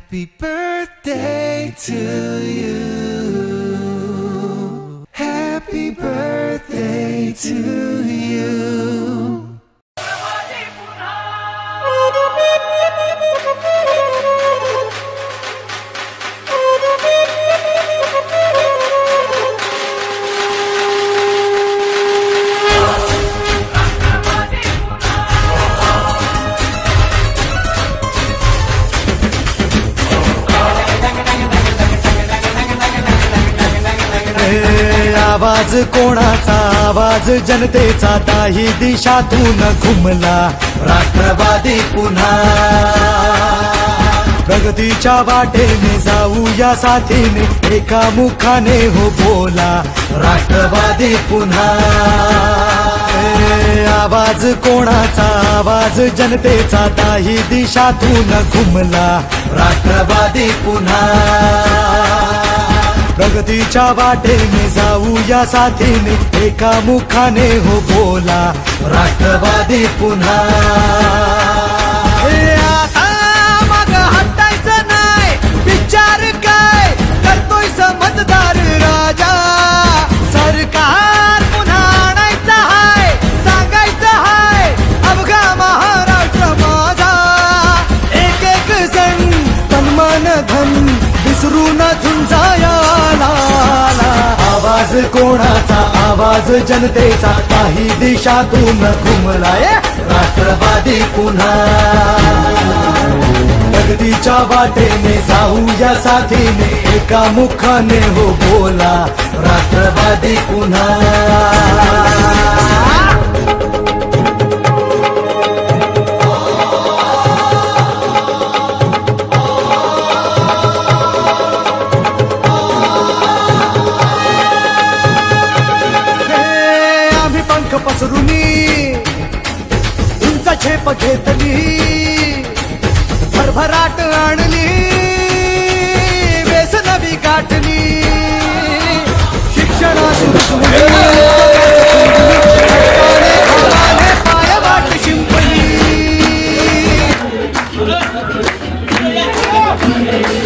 Happy birthday to you. Happy birthday to you. आवाज कोणाचा, आवाज जनतेचा, ताही दिशातून घुमला राष्ट्रवादी पुन्हा. प्रगतीच्या वाटेने जाऊया साथीने, एका मुखाने हो बोला राष्ट्रवादी पुन्हा. आवाज कोणाचा, आवाज जनतेचा, ताही दिशातून घुमला राष्ट्रवादी पुन्हा. प्रगतीच्या वाटेने जाऊया साथीने, एका मुखाने हो बोला राष्ट्रवादी पुन्हा. आता मग हटायचं नाही, विचार काय करतोय मतदार राजा. सरकार पुन्हा आणायचं हाय, सांगायचं हाय अवघा महाराष्ट्र माझा. एक एक जण तन मन धन विसरून झुंजाया. आवाज कोणाचा, आवाज जनतेचा, काही दिशातून घुमलाय राष्ट्रवादी पुन्हा. प्रगतीच्या वाटेने जाऊया साथीने, एका मुखाने हो बोला राष्ट्रवादी पुन्हा. पसरुनी उंच झेप घेतली, भरभराट आणली, व्यसनवी गाठली. शिक्षणात पायवाट शिंपली.